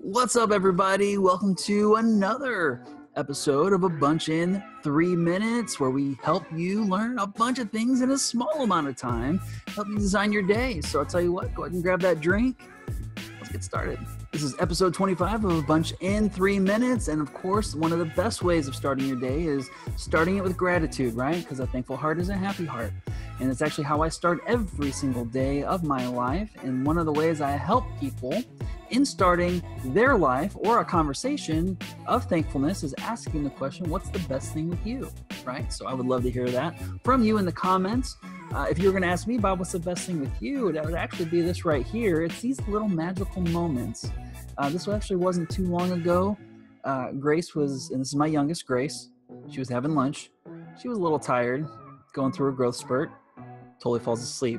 What's up, everybody? Welcome to another episode of A Bunch in 3 Minutes, where we help you learn a bunch of things in a small amount of time, help you design your day. So I'll tell you what, go ahead and grab that drink. Let's get started. This is episode 25 of A Bunch in 3 Minutes. And of course, one of the best ways of starting your day is starting it with gratitude, right? Because a thankful heart is a happy heart. And it's actually how I start every single day of my life. And one of the ways I help people in starting their life or a conversation of thankfulness is asking the question, what's the best thing with you, right? So I would love to hear that from you in the comments. If you were going to ask me, Bob, what's the best thing with you? That would actually be this right here. It's these little magical moments. This actually wasn't too long ago. Grace was, and this is my youngest, Grace. She was having lunch. She was a little tired, going through a growth spurt. Totally falls asleep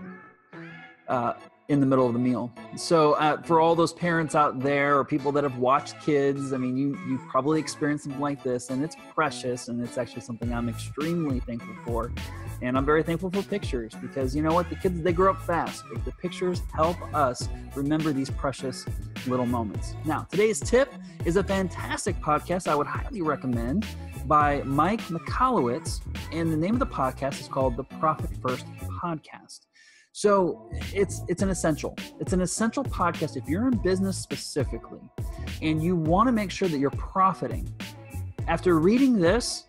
in the middle of the meal. So for all those parents out there or people that have watched kids, I mean, you've probably experienced something like this, and it's precious, and it's actually something I'm extremely thankful for. And I'm very thankful for pictures because, you know what, the kids, they grow up fast, but the pictures help us remember these precious little moments. Now, today's tip is a fantastic podcast I would highly recommend by Mike Michalowicz, and the name of the podcast is called The Profit First Podcast. So it's an essential. It's an essential podcast if you're in business specifically and you want to make sure that you're profiting. After reading this,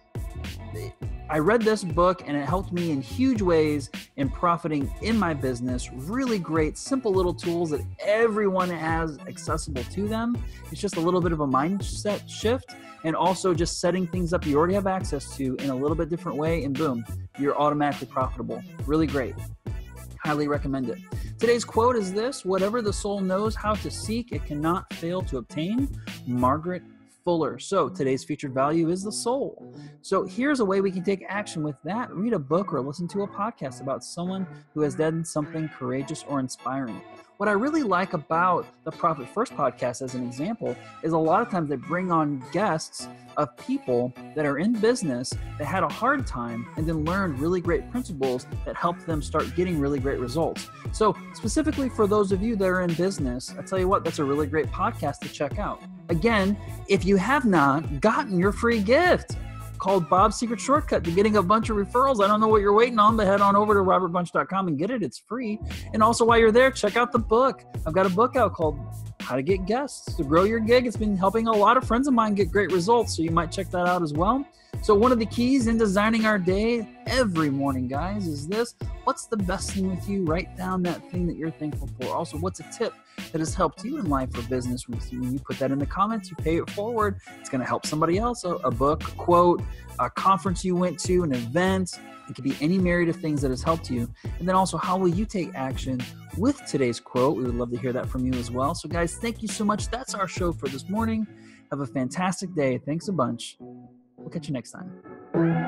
I read this book and it helped me in huge ways in profiting in my business. Really great, simple little tools that everyone has accessible to them. It's just a little bit of a mindset shift and also just setting things up you already have access to in a little bit different way, and boom, you're automatically profitable. Really great. Highly recommend it. Today's quote is this: whatever the soul knows how to seek, it cannot fail to obtain. Margaret Fuller. So today's featured value is the soul. So here's a way we can take action with that. Read a book or listen to a podcast about someone who has done something courageous or inspiring. What I really like about the Profit First podcast, as an example, is a lot of times they bring on guests of people that are in business that had a hard time and then learned really great principles that helped them start getting really great results. So specifically for those of you that are in business, I tell you what, that's a really great podcast to check out. Again, if you have not gotten your free gift called Bob's Secret Shortcut to getting a bunch of referrals, I don't know what you're waiting on, but head on over to robertbunch.com and get it. It's free. And also while you're there, check out the book. I've got a book out called How to Get Guests to Grow Your Gig. It's been helping a lot of friends of mine get great results, so you might check that out as well. So one of the keys in designing our day every morning, guys, is this: what's the best thing with you? Write down that thing that you're thankful for. Also, what's a tip that has helped you in life or business? When you put that in the comments, you pay it forward. It's going to help somebody else. A book, a quote, a conference you went to, an event. It could be any myriad of things that has helped you. And then also, how will you take action with today's quote? We would love to hear that from you as well. So guys, thank you so much. That's our show for this morning. Have a fantastic day. Thanks a bunch. We'll catch you next time.